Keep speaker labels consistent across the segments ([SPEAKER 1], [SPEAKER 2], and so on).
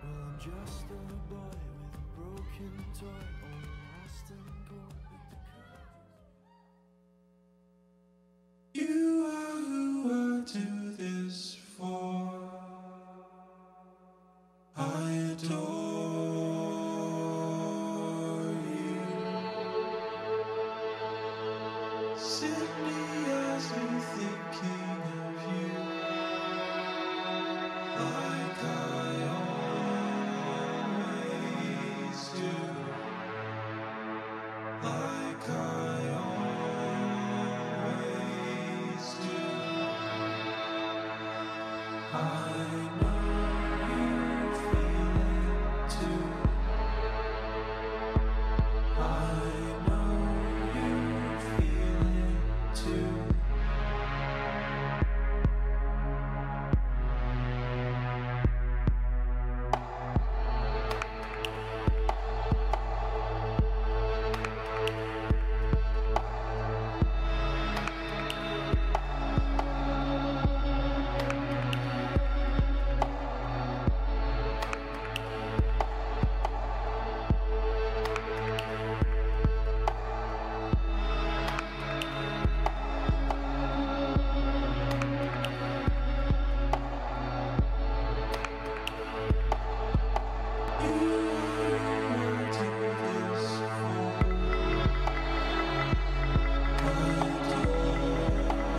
[SPEAKER 1] Well, I'm just a boy with a broken toy, all lost and cold with the curtains.
[SPEAKER 2] You are who I do this for. I adore you. Simply as me thinking of you, like I always do, like I always do. I know you feel it too. I know you feel it too.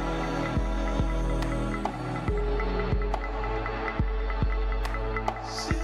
[SPEAKER 2] See